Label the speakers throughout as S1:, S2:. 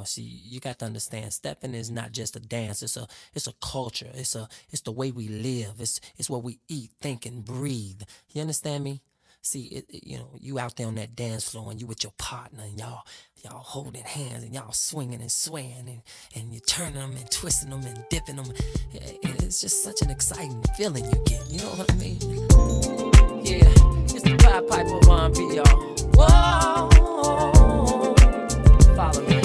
S1: see, you got to understand, stepping is not just a dance. It's a culture. It's the way we live. It's what we eat, think, and breathe. You understand me? See, you out there on that dance floor and you with your partner and y'all holding hands and y'all swinging and swaying and you turning them and twisting them and dipping them. It's just such an exciting feeling you get. You know what I mean? Yeah, it's the Pied Piper of R&B, y'all. Whoa, follow me.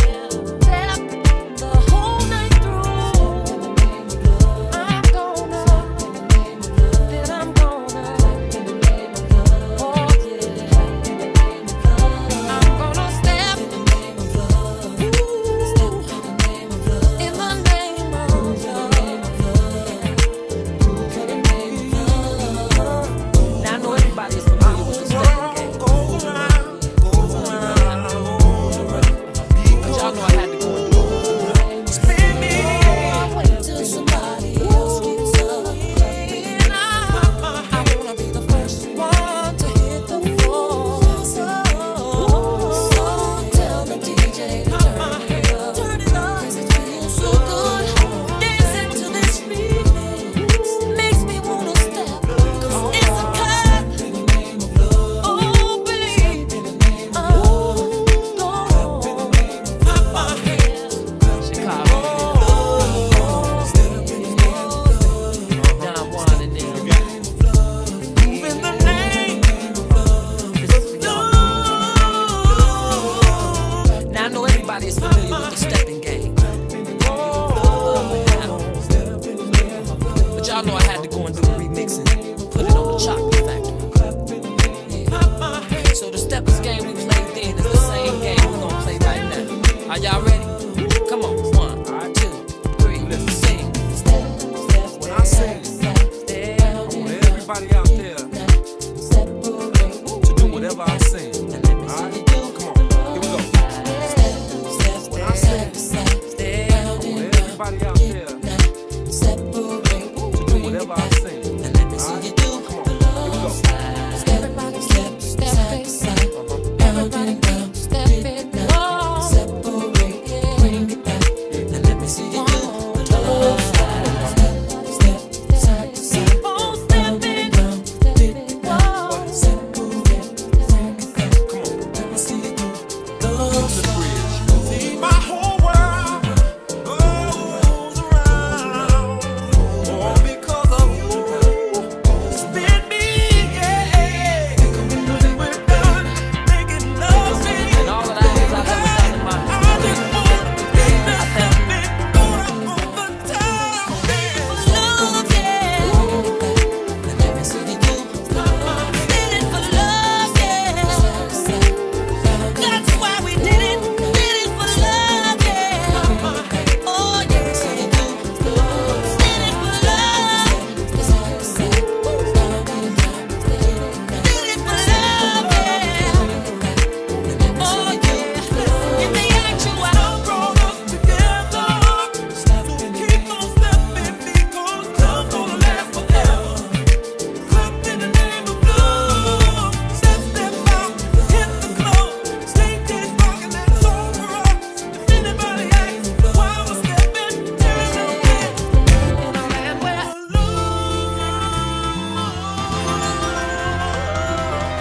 S1: Everybody's familiar with the stepping game. But y'all know I had to go and do a remix and put it on the Chocolate Factory. Yeah. So the steppers game we played then is the same game we're gonna play right now. Are y'all ready? Come on, 1, 2, 3, let's sing.
S2: When I sing, I want everybody out there to do whatever I sing. Alright? Everybody out there to do whatever I sing. And let me see you do. Come on, here we go.
S3: Everybody step, step it, everybody go, step it, separate, bring it back. And let me see you do.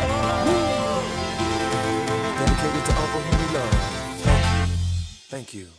S2: Thank you.